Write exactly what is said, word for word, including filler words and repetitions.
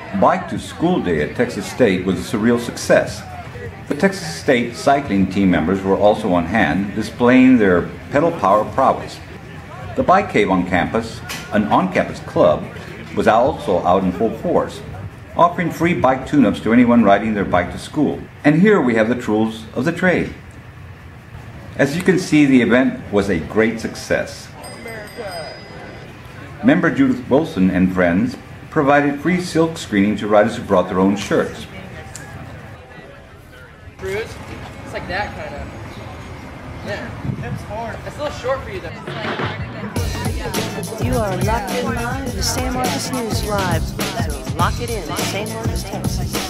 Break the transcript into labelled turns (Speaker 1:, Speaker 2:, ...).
Speaker 1: Bike to School Day at Texas State was a surreal success. The Texas State cycling team members were also on hand, displaying their pedal power prowess. The Bike Cave on campus, an on-campus club, was also out in full force, offering free bike tune-ups to anyone riding their bike to school. And here we have the tools of the trade. As you can see, the event was a great success. Member Judith Wilson and friends provided free silk screening to riders who brought their own shirts.
Speaker 2: Bruce? It's like that kind of. Yeah. It's hard. It's a little short for you though.
Speaker 3: You are locked in live to San Marcos News Live. So lock it in, San Marcos, Texas.